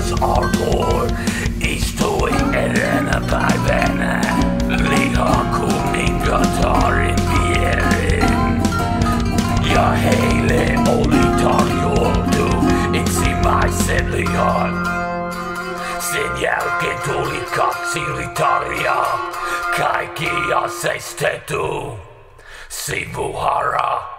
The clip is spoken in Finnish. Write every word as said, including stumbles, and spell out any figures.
kuningas Arthur istui eräänä päivänä lihaa kuningattaren viereen. Ja heille oli tarjoiltu ensimmäiset lihat. Sen jälkeen tuli kaksi ritaria, kaikki aseistettu. Sivuhaara.